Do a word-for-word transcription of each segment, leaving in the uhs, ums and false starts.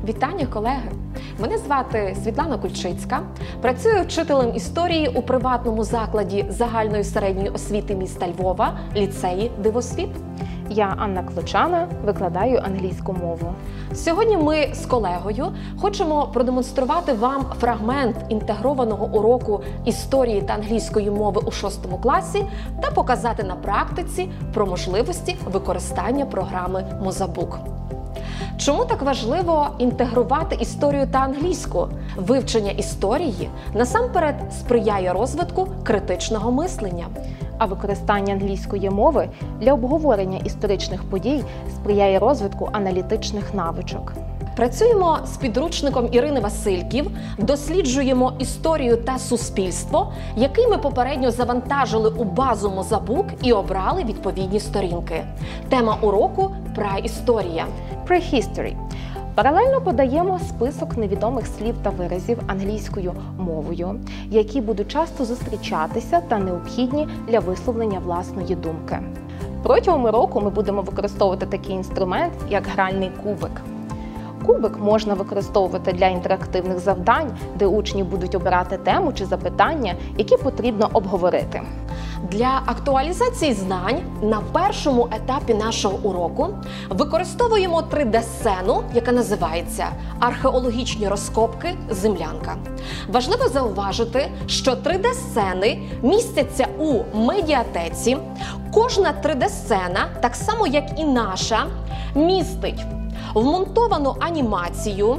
Вітання, колеги! Мене звати Світлана Кульчицька. Працюю вчителем історії у приватному закладі загальної середньої освіти міста Львова, ліцеї «Дивосвіт». Я Анна Клочана, викладаю англійську мову. Сьогодні ми з колегою хочемо продемонструвати вам фрагмент інтегрованого уроку історії та англійської мови у шостому класі та показати на практиці про можливості використання програми Mozabook. Чому так важливо інтегрувати історію та англійську? Вивчення історії насамперед сприяє розвитку критичного мислення. А використання англійської мови для обговорення історичних подій сприяє розвитку аналітичних навичок. Працюємо з підручником Ірини Васильків, досліджуємо історію та суспільство, який ми попередньо завантажили у базу Mozabook і обрали відповідні сторінки. Тема уроку – праісторія. Prehistory. Паралельно подаємо список невідомих слів та виразів англійською мовою, які будуть часто зустрічатися та необхідні для висловлення власної думки. Протягом року ми будемо використовувати такий інструмент, як гральний кубик. Кубик можна використовувати для інтерактивних завдань, де учні будуть обирати тему чи запитання, які потрібно обговорити. Для актуалізації знань на першому етапі нашого уроку використовуємо три де-сцену, яка називається «Археологічні розкопки. Землянка». Важливо зауважити, що три де-сцени містяться у медіатеці. Кожна три де-сцена, так само як і наша, містить вмонтовану анімацію,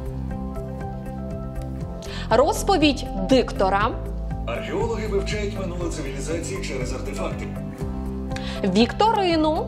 розповідь диктора, археологи вивчають минуле цивілізації через артефакти, вікторину,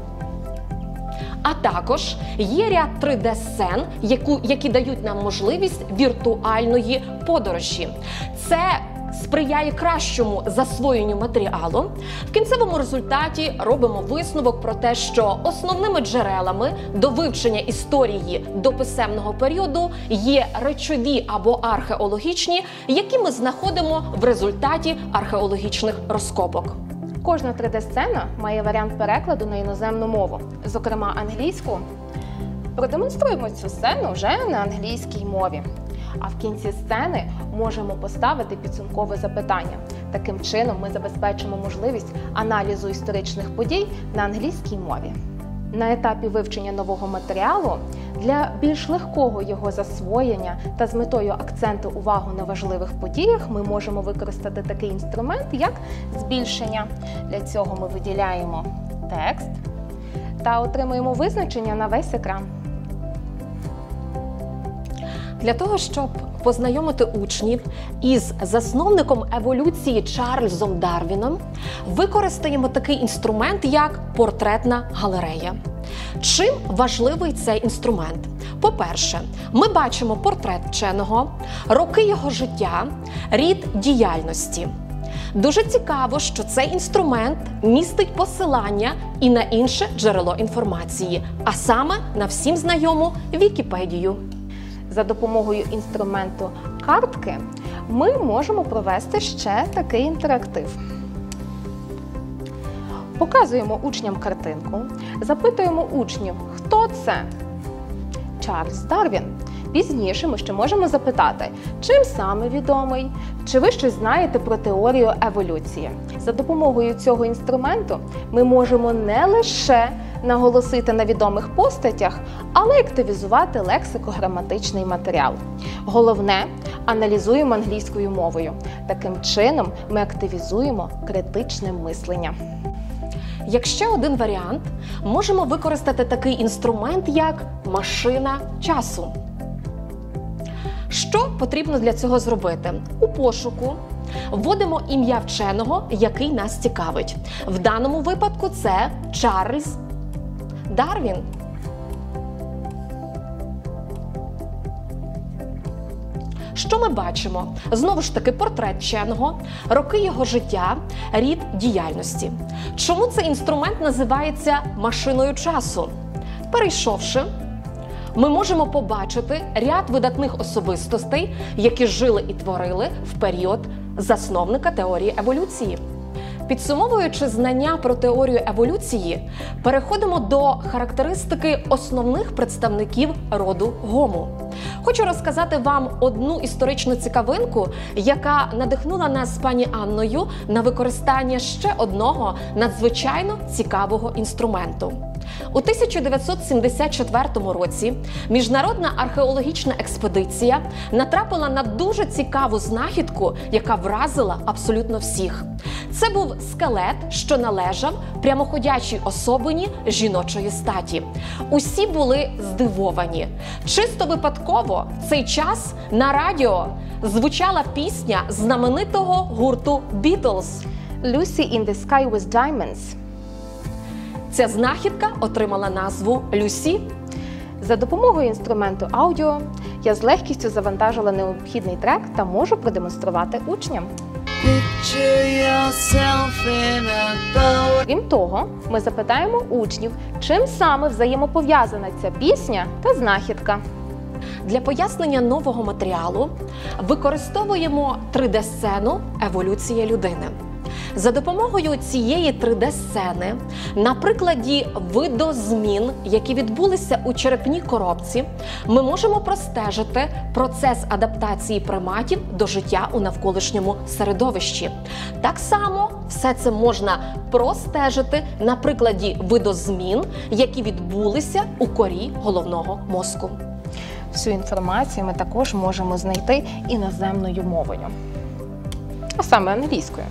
а також є ряд три де-сцен, які дають нам можливість віртуальної подорожі. Це сприяє кращому засвоєнню матеріалу. В кінцевому результаті робимо висновок про те, що основними джерелами до вивчення історії до писемного періоду є речові або археологічні, які ми знаходимо в результаті археологічних розкопок. Кожна три де-сцена має варіант перекладу на іноземну мову, зокрема англійську. Продемонструємо цю сцену вже на англійській мові. А в кінці сцени можемо поставити підсумкове запитання. Таким чином ми забезпечимо можливість аналізу історичних подій на англійській мові. На етапі вивчення нового матеріалу для більш легкого його засвоєння та з метою акценту увагу на важливих подіях ми можемо використати такий інструмент, як збільшення. Для цього ми виділяємо текст та отримуємо визначення на весь екран. Для того, щоб познайомити учнів із засновником еволюції Чарльзом Дарвіном, використаємо такий інструмент, як портретна галерея. Чим важливий цей інструмент? По-перше, ми бачимо портрет вченого, роки його життя, рід діяльності. Дуже цікаво, що цей інструмент містить посилання і на інше джерело інформації, а саме на всім знайому Вікіпедію. За допомогою інструменту картки ми можемо провести ще такий інтерактив. Показуємо учням картинку, запитуємо учнів, хто це? Чарльз Дарвін. Пізніше ми ще можемо запитати, чим саме відомий, чи ви щось знаєте про теорію еволюції. За допомогою цього інструменту ми можемо не лише наголосити на відомих постатях, але й активізувати лексико-граматичний матеріал. Головне – аналізуємо англійською мовою. Таким чином ми активізуємо критичне мислення. Як ще один варіант, можемо використати такий інструмент, як машина часу. Що потрібно для цього зробити? У пошуку вводимо ім'я вченого, який нас цікавить. В даному випадку це Чарльз Дарвін. Що ми бачимо? Знову ж таки, портрет вченого, роки його життя, рід діяльності. Чому цей інструмент називається машиною часу? Перейшовши, ми можемо побачити ряд видатних особистостей, які жили і творили в період засновника теорії еволюції. Підсумовуючи знання про теорію еволюції, переходимо до характеристики основних представників роду Homo. Хочу розказати вам одну історичну цікавинку, яка надихнула нас з пані Анною на використання ще одного надзвичайно цікавого інструменту. У тисяча дев'ятсот сімдесят четвертому році міжнародна археологічна експедиція натрапила на дуже цікаву знахідку, яка вразила абсолютно всіх. Це був скелет, що належав прямоходячій особині жіночої статі. Усі були здивовані. Чисто випадково в цей час на радіо звучала пісня знаменитого гурту Beatles Lucy in the Sky with Diamonds. Ця знахідка отримала назву Люсі. За допомогою інструменту аудіо я з легкістю завантажила необхідний трек та можу продемонструвати учням. Крім того, ми запитаємо учнів, чим саме взаємопов'язана ця пісня та знахідка. Для пояснення нового матеріалу використовуємо три де-сцену «Еволюція людини». За допомогою цієї три де-сцени на прикладі видозмін, які відбулися у черепній коробці, ми можемо простежити процес адаптації приматів до життя у навколишньому середовищі. Так само все це можна простежити на прикладі видозмін, які відбулися у корі головного мозку. Всю інформацію ми також можемо знайти іноземною мовою, а саме англійською.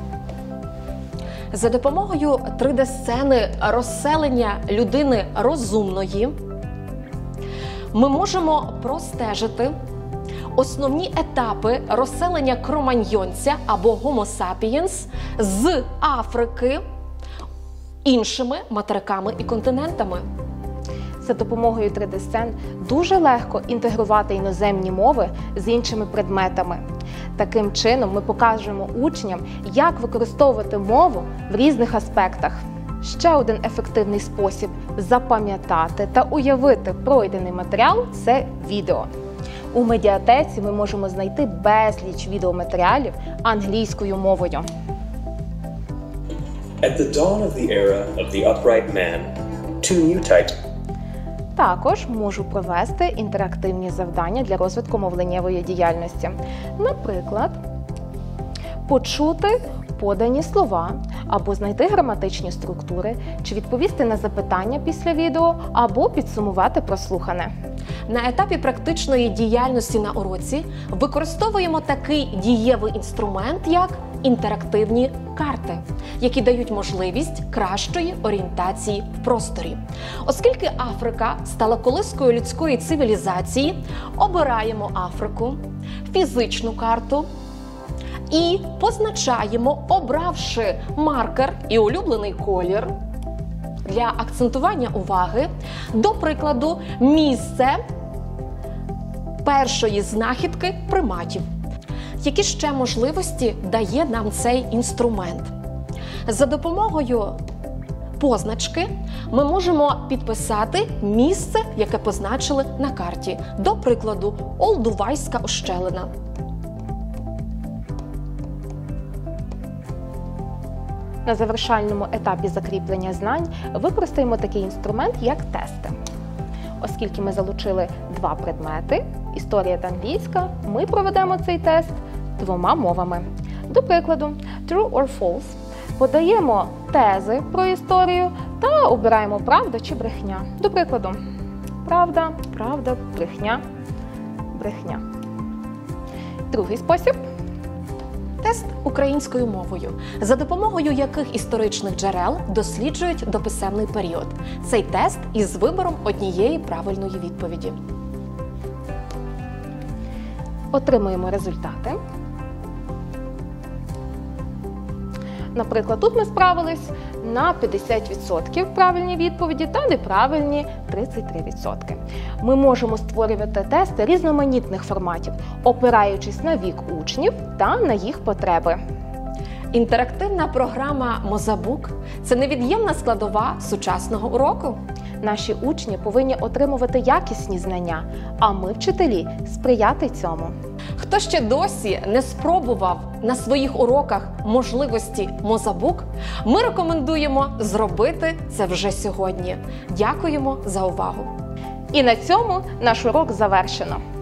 За допомогою три де-сцени розселення людини розумної ми можемо простежити основні етапи розселення кроманьйонця або Homo sapiens з Африки іншими материками і континентами. За допомогою три де-сцен дуже легко інтегрувати іноземні мови з іншими предметами. Таким чином ми покажемо учням, як використовувати мову в різних аспектах. Ще один ефективний спосіб запам'ятати та уявити пройдений матеріал – це відео. У медіатеці ми можемо знайти безліч відеоматеріалів англійською мовою. At the dawn of the era of the upright man, two new types. Також можу провести інтерактивні завдання для розвитку мовленнєвої діяльності. Наприклад, почути подані слова, або знайти граматичні структури, чи відповісти на запитання після відео, або підсумувати прослухане. На етапі практичної діяльності на уроці використовуємо такий дієвий інструмент, як інтерактивні карти, які дають можливість кращої орієнтації в просторі. Оскільки Африка стала колискою людської цивілізації, обираємо Африку, фізичну карту і позначаємо, обравши маркер і улюблений колір для акцентування уваги, до прикладу, місце першої знахідки приматів. Які ще можливості дає нам цей інструмент? За допомогою позначки ми можемо підписати місце, яке позначили на карті. До прикладу, Олдувайська ущелина. На завершальному етапі закріплення знань використаємо такий інструмент, як тести. Оскільки ми залучили два предмети – історія та англійська, ми проведемо цей тест двома мовами. До прикладу, true or false. Подаємо тези про історію та обираємо правда чи брехня. До прикладу, правда, правда, брехня, брехня. Другий спосіб. Тест українською мовою, за допомогою яких історичних джерел досліджують дописемний період. Цей тест із вибором однієї правильної відповіді. Отримуємо результати. Наприклад, тут ми справились на п'ятдесят відсотків правильні відповіді та неправильні тридцять три відсотки. Ми можемо створювати тести різноманітних форматів, опираючись на вік учнів та на їх потреби. Інтерактивна програма Мозабук – це невід'ємна складова сучасного уроку. Наші учні повинні отримувати якісні знання, а ми, вчителі, сприяти цьому. Хто ще досі не спробував на своїх уроках можливості Мозабук, ми рекомендуємо зробити це вже сьогодні. Дякуємо за увагу! І на цьому наш урок завершено.